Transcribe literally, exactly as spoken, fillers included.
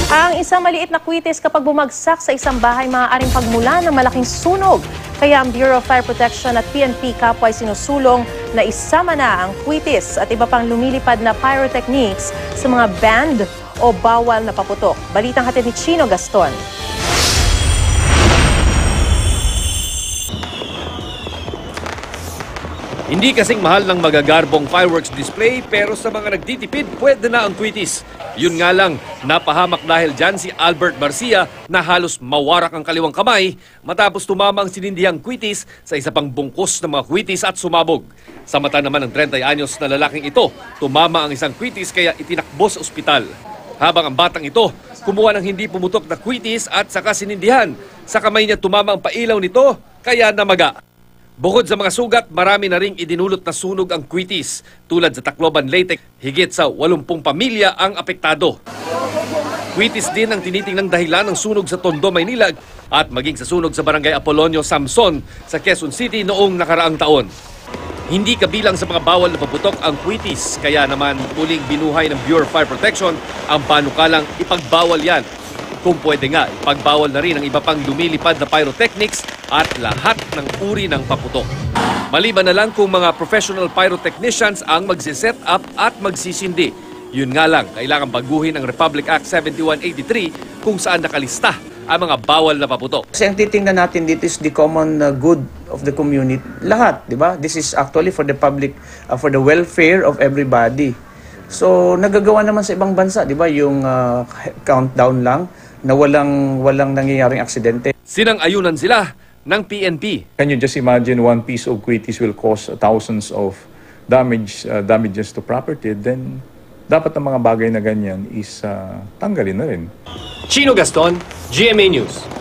Ang isang maliit na kwitis kapag bumagsak sa isang bahay maaaring pagmula ng malaking sunog. Kaya ang Bureau of Fire Protection at P N P kapwa ay sinusulong na isama na ang kwitis at iba pang lumilipad na pyrotechnics sa mga banned o bawal na paputok. Balitang hatid ni Chino Gaston. Hindi kasing mahal ng magagarbong fireworks display pero sa mga nagtitipid, pwede na ang kwitis. Yun nga lang, napahamak dahil dyan si Albert Barcia na halos mawarak ang kaliwang kamay matapos tumama ang sinindihang kwitis sa isa pang bungkus ng mga kwitis at sumabog. Sa mata naman ng thirty anyos na lalaking ito, tumama ang isang kwitis kaya itinakbo sa ospital. Habang ang batang ito, kumuha ng hindi pumutok na kwitis at saka sinindihan. Sa kamay niya tumama ang pailaw nito, kaya namaga. Bukod sa mga sugat, marami na ring idinulot na sunog ang kwitis. Tulad sa Tacloban, Leyte, higit sa walumpung pamilya ang apektado. Kwitis din ang tinitingnang dahilan ng sunog sa Tondo, Maynila at maging sa sunog sa Barangay Apolonio, Samson sa Quezon City noong nakaraang taon. Hindi kabilang sa mga bawal na paputok ang kwitis, kaya naman muling binuhay ng Bureau of Fire Protection ang panukalang ipagbawal yan. Kung pwede nga, ipagbawal na rin ang iba pang lumilipad na pyrotechnics at lahat ng uri ng paputok. Maliban na lang kung mga professional pyrotechnicians ang magsiset up at magsisindi. Yun nga lang, kailangan baguhin ang Republic Act seventy-one eighty-three kung saan nakalista ang mga bawal na paputok. Kasi ang titingnan natin dito is the common uh, good of the community. Lahat, di ba? This is actually for the public, uh, for the welfare of everybody. So, nagagawa naman sa ibang bansa, di ba? Yung uh, countdown lang na walang walang nangyayaring aksidente. Sinang-ayunan sila ng P N P. Can you just imagine one piece of kwitis will cause thousands of damage uh, damages to property? Then dapat ang mga bagay na ganyan is uh, tanggalin na rin. Chino Gaston, G M A News.